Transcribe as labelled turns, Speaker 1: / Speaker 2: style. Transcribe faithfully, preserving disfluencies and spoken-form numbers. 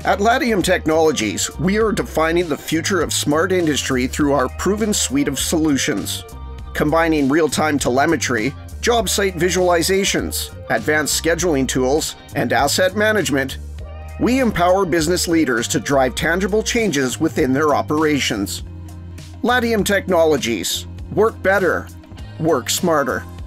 Speaker 1: At Latium Technologies, we are defining the future of smart industry through our proven suite of solutions. Combining real-time telemetry, job site visualizations, advanced scheduling tools, and asset management, we empower business leaders to drive tangible changes within their operations. Latium Technologies. Work better. Work smarter.